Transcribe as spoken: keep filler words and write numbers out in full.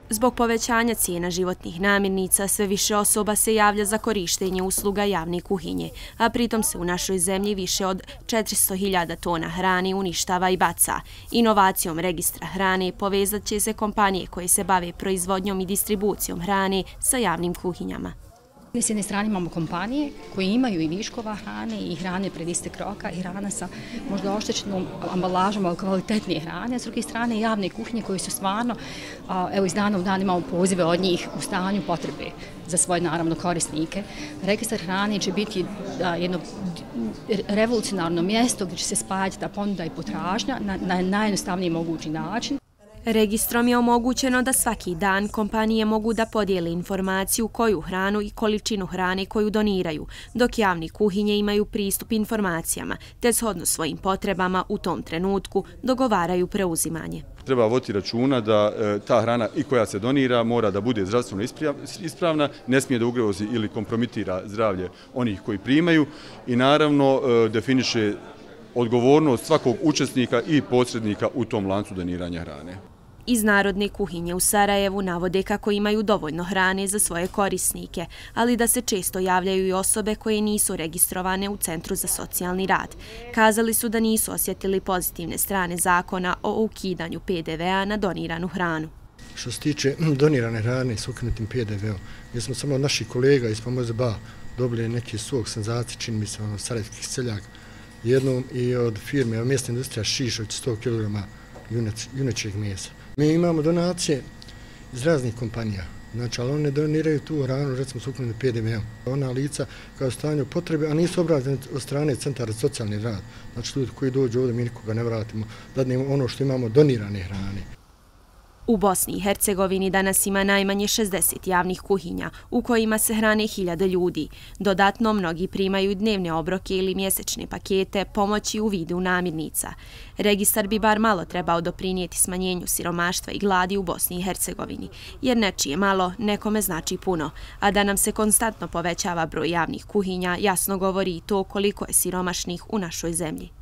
Zbog povećanja cijena životnih namirnica, sve više osoba se javlja za korištenje usluga javne kuhinje, a pritom se u našoj zemlji više od četiristo hiljada tona hrane uništava i baca. Inovacijom registra hrane povezat će se kompanije koje se bave proizvodnjom i distribucijom hrane sa javnim kuhinjama. S jedne strane imamo kompanije koje imaju i viškova hrane i hrane pred istek roka i hrana sa možda oštećenom ambalažom, ali kvalitetnije hrane, a s druge strane javne kuhinje koje su stvarno, evo iz dana u dan imamo pozive od njih u stanju potrebe za svoje naravno korisnike. Registar hrane će biti jedno revolucionarno mjesto gdje će se spajati ta ponuda i potražnja na najjednostavniji mogući način. Registrom je omogućeno da svaki dan kompanije mogu da podijele informaciju koju hranu i količinu hrane koju doniraju, dok javne kuhinje imaju pristup informacijama, te shodno svojim potrebama u tom trenutku dogovaraju preuzimanje. Treba voditi računa da ta hrana i koja se donira mora da bude zdravstveno ispravna, ne smije da ugrozi ili kompromitira zdravlje onih koji primaju i naravno definiše odgovornost svakog učesnika i posrednika u tom lancu doniranja hrane. Iz Narodne kuhinje u Sarajevu navode kako imaju dovoljno hrane za svoje korisnike, ali da se često javljaju i osobe koje nisu registrovane u Centru za socijalni rad. Kazali su da nisu osjetili pozitivne strane zakona o ukidanju P D V-a na doniranu hranu. Što se tiče donirane hrane s ukinutim P D V-om, mi smo samo od naših kolega iz Pomoze Ba dobili neki svog senzacije, čini mi se ono sarajevskih seljaka, jednom i od firme mjesna industrija Šišović sto kilograma junećeg mesa. Mi imamo donacije iz raznih kompanija, znači, ali one doniraju tu hranu, recimo s ukinutim P D V-om. Ona lica kao stanju potrebe, a nisu obrađene od strane Centara za socijalni rad. Znači, ljudi koji dođu ovdje, mi nikoga ne vratimo, dadnemo ono što imamo donirane hrane. U Bosni i Hercegovini danas ima najmanje šezdeset javnih kuhinja u kojima se hrane hiljade ljudi. Dodatno, mnogi primaju dnevne obroke ili mjesečne pakete pomoći u vidu namirnica. Registar bi bar malo trebao doprinijeti smanjenju siromaštva i gladi u Bosni i Hercegovini, jer nečije malo nekome znači puno, a da nam se konstantno povećava broj javnih kuhinja jasno govori i to koliko je siromašnih u našoj zemlji.